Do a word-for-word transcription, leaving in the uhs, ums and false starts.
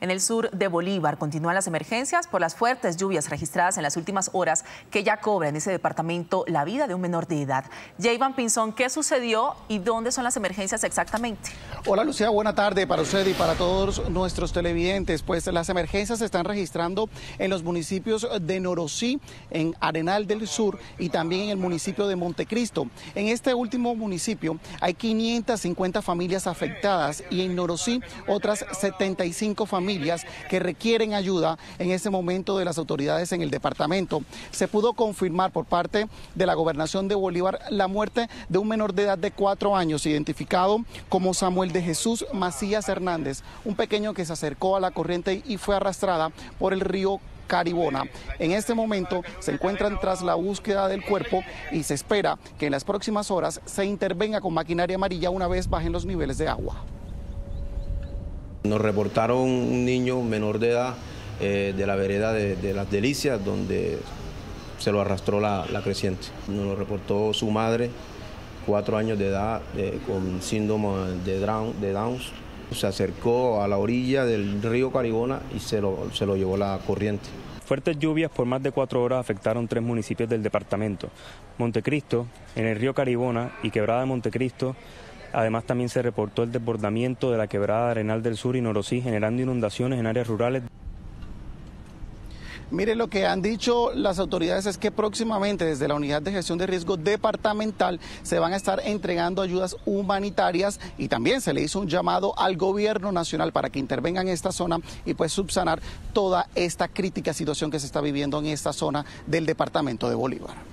En el sur de Bolívar continúan las emergencias por las fuertes lluvias registradas en las últimas horas que ya cobra en ese departamento la vida de un menor de edad. Jayvan Pinzón, ¿qué sucedió y dónde son las emergencias exactamente? Hola Lucía, buena tarde para usted y para todos nuestros televidentes. Pues las emergencias se están registrando en los municipios de Norosí, en Arenal del Sur y también en el municipio de Montecristo. En este último municipio hay quinientas cincuenta familias afectadas y en Norosí otras setenta y cinco familias que requieren ayuda en este momento de las autoridades en el departamento. Se pudo confirmar por parte de la gobernación de Bolívar la muerte de un menor de edad de cuatro años, identificado como Samuel de Jesús Macías Hernández, un pequeño que se acercó a la corriente y fue arrastrada por el río Caribona. En este momento se encuentran tras la búsqueda del cuerpo y se espera que en las próximas horas se intervenga con maquinaria amarilla una vez bajen los niveles de agua. Nos reportaron un niño menor de edad eh, de la vereda de, de Las Delicias, donde se lo arrastró la, la creciente. Nos lo reportó su madre, cuatro años de edad, eh, con síndrome de Down, de Downs. Se acercó a la orilla del río Caribona y se lo, se lo llevó la corriente. Fuertes lluvias por más de cuatro horas afectaron tres municipios del departamento. Montecristo, en el río Caribona y Quebrada de Montecristo. Además, también se reportó el desbordamiento de la quebrada Arenal del Sur y Norosí, generando inundaciones en áreas rurales. Mire, lo que han dicho las autoridades es que próximamente desde la Unidad de Gestión de Riesgo Departamental se van a estar entregando ayudas humanitarias y también se le hizo un llamado al gobierno nacional para que intervenga en esta zona y pues subsanar toda esta crítica situación que se está viviendo en esta zona del departamento de Bolívar.